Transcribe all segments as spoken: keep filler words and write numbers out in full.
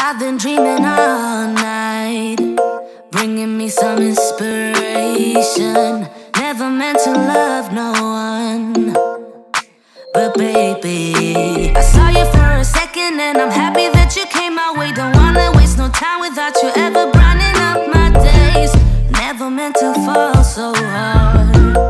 I've been dreaming all night, bringing me some inspiration. Never meant to love no one, but baby, I saw you for a second and I'm happy that you came my way. Don't wanna waste no time without you ever brightening up my days. Never meant to fall so hard.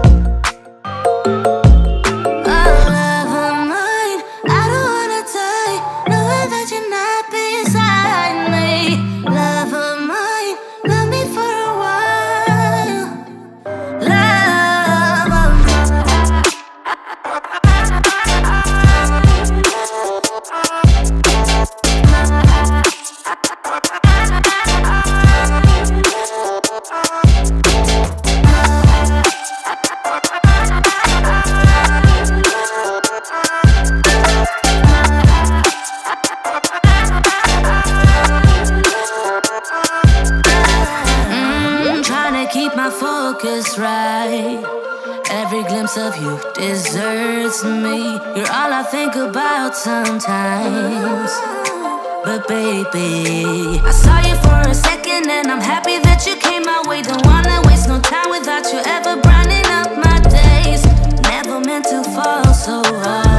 Keep my focus right. Every glimpse of you deserts me. You're all I think about sometimes. But baby, I saw you for a second and I'm happy that you came my way. Don't wanna waste no time without you ever brightening up my days. Never meant to fall so hard.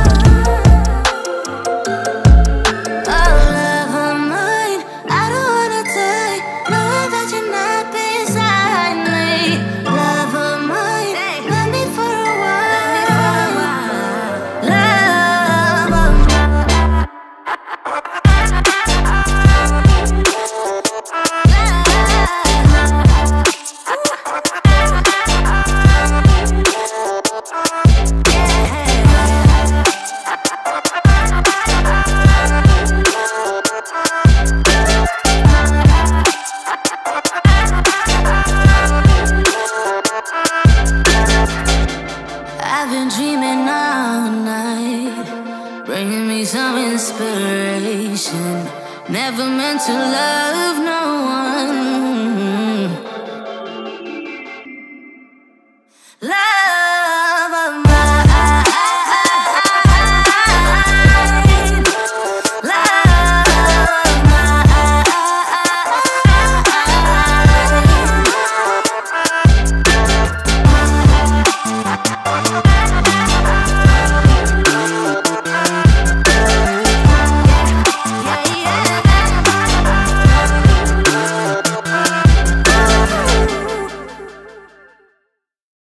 I've been dreaming all night, bringing me some inspiration. Never meant to love no one.